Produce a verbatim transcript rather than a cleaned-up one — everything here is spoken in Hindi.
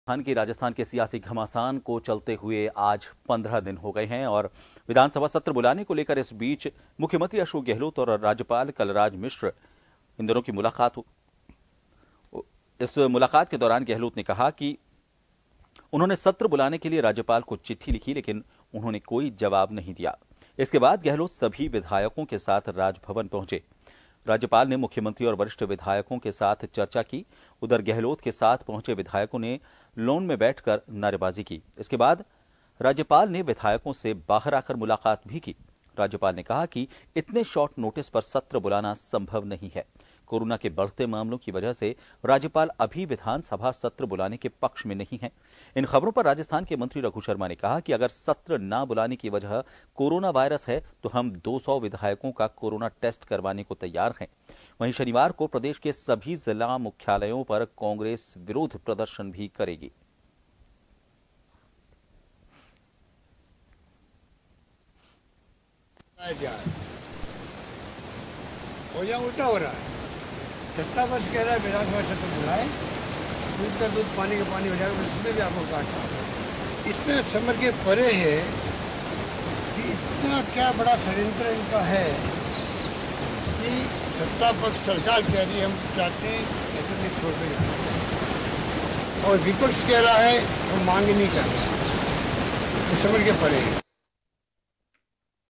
राजस्थान की राजस्थान के सियासी घमासान को चलते हुए आज पंद्रह दिन हो गए हैं और विधानसभा सत्र बुलाने को लेकर इस बीच मुख्यमंत्री अशोक गहलोत और राज्यपाल कलराज मिश्र इन दोनों की मुलाकात हो। इस मुलाकात के दौरान गहलोत ने कहा कि उन्होंने सत्र बुलाने के लिए राज्यपाल को चिट्ठी लिखी, लेकिन उन्होंने कोई जवाब नहीं दिया। इसके बाद गहलोत सभी विधायकों के साथ राजभवन पहुंचे। राज्यपाल ने मुख्यमंत्री और वरिष्ठ विधायकों के साथ चर्चा की। उधर गहलोत के साथ पहुंचे विधायकों ने लॉन में बैठकर नारेबाजी की। इसके बाद राज्यपाल ने विधायकों से बाहर आकर मुलाकात भी की। राज्यपाल ने कहा कि इतने शॉर्ट नोटिस पर सत्र बुलाना संभव नहीं है। कोरोना के बढ़ते मामलों की वजह से राज्यपाल अभी विधानसभा सत्र बुलाने के पक्ष में नहीं है। इन खबरों पर राजस्थान के मंत्री रघु शर्मा ने कहा कि अगर सत्र न बुलाने की वजह कोरोना वायरस है तो हम दो सौ विधायकों का कोरोना टेस्ट करवाने को तैयार हैं। वहीं शनिवार को प्रदेश के सभी जिला मुख्यालयों पर कांग्रेस विरोध प्रदर्शन भी करेगी। हो या उल्टा हो रहा है। सत्ता वर्ष कह रहा है विधानसभा सत्र बुलाए, दूध का दूध पानी का पानी हो जाएगा, इसमें भी आपको काटना है। इसमें समझ के परे है कि इतना क्या बड़ा षड्यंत्र इनका है कि सत्ता पक्ष सरकार कह रही है हम चाहते हैं ऐसे नहीं छोड़ के जाना, और विपक्ष कह रहा है हम मांग नहीं कर रहे, तो समझ के परे है।